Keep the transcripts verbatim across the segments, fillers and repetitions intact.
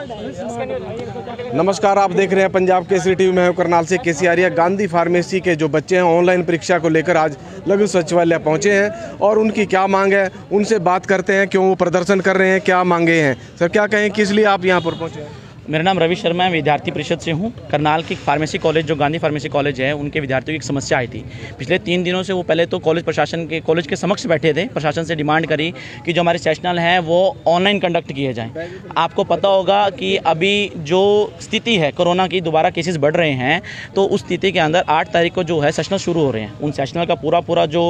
नमस्कार, आप देख रहे हैं पंजाब केसरी टीवी में। करनाल से केसी आर्या। गांधी फार्मेसी के जो बच्चे हैं ऑनलाइन परीक्षा को लेकर आज लघु सचिवालय पहुंचे हैं और उनकी क्या मांग है उनसे बात करते हैं। क्यों वो प्रदर्शन कर रहे हैं, क्या मांगे हैं। सर क्या कहें, किस लिए आप यहां पर पहुंचे हैं? मेरा नाम रवि शर्मा है, विद्यार्थी परिषद से हूँ। करनाल की फार्मेसी कॉलेज जो गांधी फार्मेसी कॉलेज है उनके विद्यार्थियों की एक समस्या आई थी पिछले तीन दिनों से। वो पहले तो कॉलेज प्रशासन के कॉलेज के समक्ष बैठे थे, प्रशासन से डिमांड करी कि जो हमारे सेशनल हैं वो ऑनलाइन कंडक्ट किए जाएँ। आपको पता होगा कि अभी जो स्थिति है कोरोना की, दोबारा केसेस बढ़ रहे हैं, तो उस स्थिति के अंदर आठ तारीख को जो है सेशनल शुरू हो रहे हैं। उन सेशनल का पूरा पूरा जो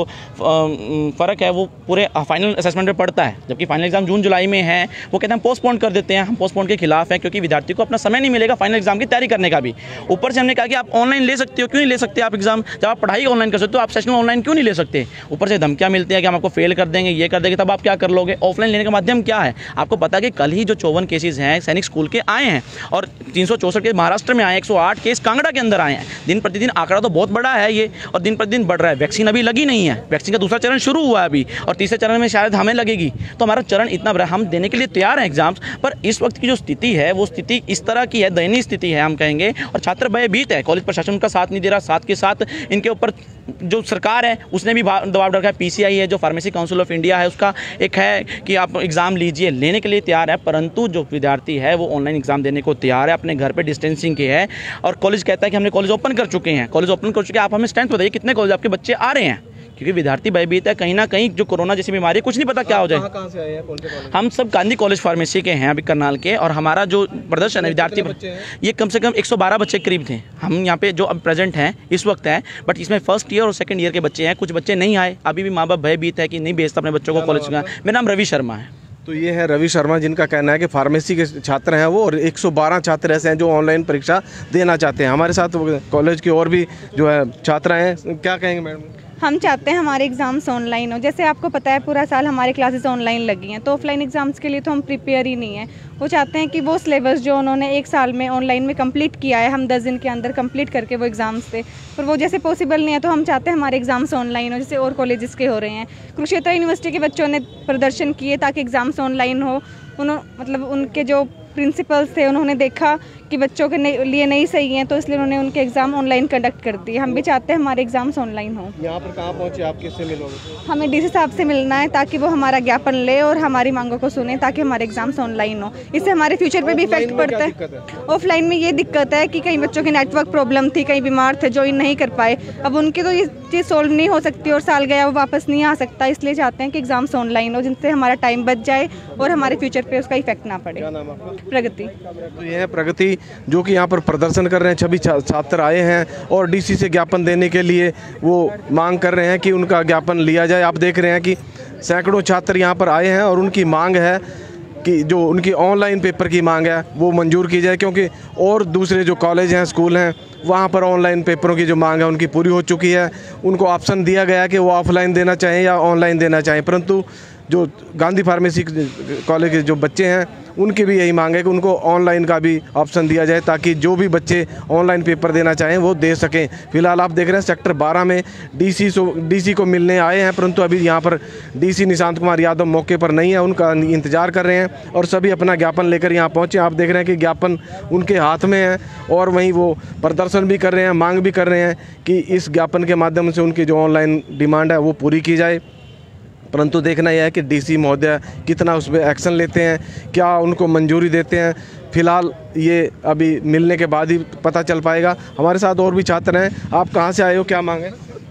फ़र्क है वो पूरे फाइनल असेसमेंट में पड़ता है, जबकि फाइनल एग्जाम जून जुलाई में है। वो कहते हैं हम पोस्टपोन कर देते हैं। हम पोस्टपोन के खिलाफ हैं क्योंकि विद्यार्थी को अपना समय नहीं मिलेगा फाइनल एग्जाम की तैयारी करने का भी। ऊपर से हमने कहा कि आप ऑनलाइन ले सकते हो, क्यों नहीं ले सकते आप एग्जाम? जब आप पढ़ाई ऑनलाइन कर सकते हो, आप सेशनल ऑनलाइन क्यों नहीं ले सकते? ऊपर से धमकियां मिलती है कि हम आपको फेल कर देंगे, ये कर देंगे, तब आप क्या कर लोगे? ऑफलाइन लेने का माध्यम क्या है? आपको पता है कि कल ही जो चौवन केसेज हैं सैनिक स्कूल के आए हैं और तीन सौ चौसठ के महाराष्ट्र में आए, एक सौ आठ केस कांगड़ा के अंदर आए हैं। दिन प्रतिदिन आंकड़ा तो बहुत बड़ा है ये, और दिन प्रतिदिन बढ़ रहा है। वैक्सीन अभी लगी नहीं है, वैक्सीन का दूसरा चरण शुरू हुआ है अभी, और तीसरे चरण में शायद हमें लगेगी। तो हमारा चरण इतना बड़ा, हम देने के लिए तैयार हैं एग्जाम्स, पर इस वक्त की जो स्थिति है वो स्थिति इस तरह की है, दयनीय स्थिति है हम कहेंगे। और छात्र भयभीत है, कॉलेज प्रशासन उनका साथ नहीं दे रहा। साथ के साथ इनके ऊपर जो सरकार है उसने भी दबाव रखा है। पीसीआई है जो फार्मेसी काउंसिल ऑफ इंडिया है, उसका एक है कि आप एग्जाम लीजिए, लेने के लिए तैयार है, परंतु जो विद्यार्थी है वो ऑनलाइन एग्जाम देने को तैयार है, अपने घर पे डिस्टेंसिंग के है। और कॉलेज कहता है कि हमने कॉलेज ओपन कर चुके हैं, कॉलेज ओपन कर चुके हैं, आप हमें स्ट्रेंथ बताइए कितने कॉलेज आपके बच्चे आ रहे हैं? क्योंकि विद्यार्थी भयभीत है, कहीं ना कहीं जो कोरोना जैसी बीमारी है, कुछ नहीं पता क्या हो जाए। कहाँ से आए हैं, कौन से कॉलेज? हम सब गांधी कॉलेज फार्मेसी के हैं अभी करनाल के, और हमारा जो प्रदर्शन है विद्यार्थी ये कम से कम एक सौ बारह बच्चे करीब थे। हम यहाँ पे जो अब प्रेजेंट हैं इस वक्त हैं, बट इसमें फर्स्ट ईयर और सेकंड ईयर के बच्चे हैं। कुछ बच्चे नहीं आए, अभी भी माँ बाप भयभीत है कि नहीं भेजता अपने बच्चों को कॉलेज का। मेरा नाम रवि शर्मा है। तो ये है रवि शर्मा, जिनका कहना है कि फार्मेसी के छात्र हैं वो, और एक सौ बारह छात्र ऐसे हैं जो ऑनलाइन परीक्षा देना चाहते हैं। हमारे साथ कॉलेज की और भी जो है छात्र हैं, क्या कहेंगे मैडम? हम चाहते हैं हमारे एग्ज़ाम्स ऑनलाइन हो। जैसे आपको पता है पूरा साल हमारे क्लासेस ऑनलाइन लगी हैं, तो ऑफलाइन एग्ज़ाम्स के लिए तो हम प्रिपेयर ही नहीं है। वो चाहते हैं कि वो सिलेबस जो उन्होंने एक साल में ऑनलाइन में कंप्लीट किया है, हम दस दिन के अंदर कंप्लीट करके वो एग्ज़ाम्स थे, पर वो जैसे पॉसिबल नहीं है। तो हम चाहते हैं हमारे एग्ज़ाम्स ऑनलाइन हो, जैसे और कॉलेजेस के हो रहे हैं। कुरुक्षेत्र यूनिवर्सिटी के बच्चों ने प्रदर्शन किए ताकि एग्ज़ाम्स ऑनलाइन हो। उन्होंने मतलब उनके जो प्रिंसिपल्स थे उन्होंने देखा कि बच्चों के लिए नहीं सही हैं, तो इसलिए उन्होंने उनके एग्ज़ाम ऑनलाइन कंडक्ट कर दिए। हम भी चाहते हैं हमारे एग्ज़ाम्स ऑनलाइन हो। यहाँ पर कहाँ पहुँचे आप, किससे मिलोगे? हमें डीसी साहब से मिलना है ताकि वो हमारा ज्ञापन ले और हमारी मांगों को सुने, ताकि हमारे एग्ज़ाम्स ऑनलाइन हो। इससे हमारे फ्यूचर पे भी इफेक्ट पड़ता है। ऑफलाइन में ये दिक्कत है कि कई बच्चों की नेटवर्क प्रॉब्लम थी, कई बीमार थे, ज्वाइन नहीं कर पाए। अब उनकी तो ये चीज़ सोल्व नहीं हो सकती और साल गया वो वापस नहीं आ सकता, इसलिए चाहते हैं कि एग्ज़ाम्स ऑनलाइन हो, जिनसे हमारा टाइम बच जाए और हमारे फ्यूचर पे उसका इफेक्ट ना पड़े। क्या नाम आपका? प्रगति। तो ये है प्रगति, जो कि यहाँ पर प्रदर्शन कर रहे हैं। छब्बीस छात्र आए हैं और डीसी से ज्ञापन देने के लिए वो मांग कर रहे हैं कि उनका ज्ञापन लिया जाए। आप देख रहे हैं कि सैकड़ों छात्र यहाँ पर आए हैं और उनकी मांग है कि जो उनकी ऑनलाइन पेपर की मांग है वो मंजूर की जाए, क्योंकि और दूसरे जो कॉलेज हैं, स्कूल हैं, वहाँ पर ऑनलाइन पेपरों की जो मांग है उनकी पूरी हो चुकी है। उनको ऑप्शन दिया गया कि वो ऑफलाइन देना चाहें या ऑनलाइन देना चाहें, परंतु जो गांधी फार्मेसी कॉलेज के जो बच्चे हैं उनकी भी यही मांग है कि उनको ऑनलाइन का भी ऑप्शन दिया जाए, ताकि जो भी बच्चे ऑनलाइन पेपर देना चाहें वो दे सकें। फिलहाल आप देख रहे हैं सेक्टर बारह में डीसी सो डीसी को मिलने आए हैं, परंतु अभी यहाँ पर डीसी निशांत कुमार यादव मौके पर नहीं है, उनका इंतजार कर रहे हैं और सभी अपना ज्ञापन लेकर यहाँ पहुँचे। आप देख रहे हैं कि ज्ञापन उनके हाथ में है और वहीं वो प्रदर्शन भी कर रहे हैं, मांग भी कर रहे हैं कि इस ज्ञापन के माध्यम से उनकी जो ऑनलाइन डिमांड है वो पूरी की जाए। परंतु देखना यह है कि डीसी महोदय कितना उस पर एक्शन लेते हैं, क्या उनको मंजूरी देते हैं। फिलहाल ये अभी मिलने के बाद ही पता चल पाएगा। हमारे साथ और भी छात्र हैं। आप कहाँ से आए हो, क्या मांगे?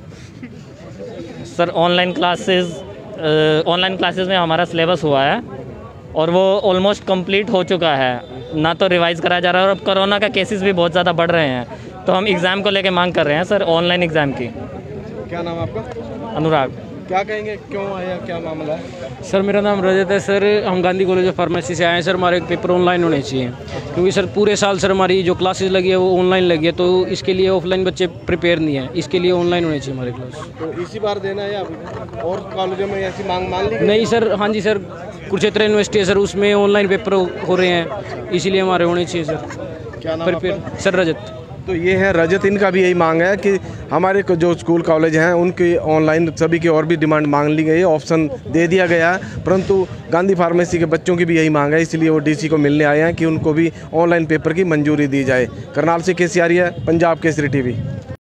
Sir online classes online classes में हमारा सिलेबस हुआ है और वो ऑलमोस्ट कंप्लीट हो चुका है, ना तो रिवाइज़ कराया जा रहा है, और अब कोरोना का केसेस भी बहुत ज़्यादा बढ़ रहे हैं, तो हम एग्ज़ाम को लेके मांग कर रहे हैं सर, ऑनलाइन एग्ज़ाम की। क्या नाम आपका? अनुराग। क्या कहेंगे, क्यों आया, क्या मामला है? सर मेरा नाम रजत है सर, हम गांधी कॉलेज ऑफ फार्मेसी से आए हैं सर। हमारे पेपर ऑनलाइन होने चाहिए, क्योंकि सर पूरे साल सर हमारी जो क्लासेस लगी है वो ऑनलाइन लगी है, तो इसके लिए ऑफलाइन बच्चे प्रिपेयर नहीं है, इसके लिए ऑनलाइन होने चाहिए हमारे क्लास। तो इसी बार देना है या और कॉलेजों में ऐसी मांग मान ली? नहीं सर, हाँ जी सर, कुरुक्षेत्र यूनिवर्सिटी है सर, उसमें ऑनलाइन पेपर हो रहे हैं, इसीलिए हमारे होने चाहिए सर। क्या नाम आपका? सर रजत। तो ये है रजत, इनका भी यही मांग है कि हमारे को जो स्कूल कॉलेज हैं उनकी ऑनलाइन सभी की और भी डिमांड मांग ली गई है, ऑप्शन दे दिया गया है, परंतु गांधी फार्मेसी के बच्चों की भी यही मांग है, इसलिए वो डीसी को मिलने आए हैं कि उनको भी ऑनलाइन पेपर की मंजूरी दी जाए। करनाल से केसी आर्य, पंजाब केसरी टीवी।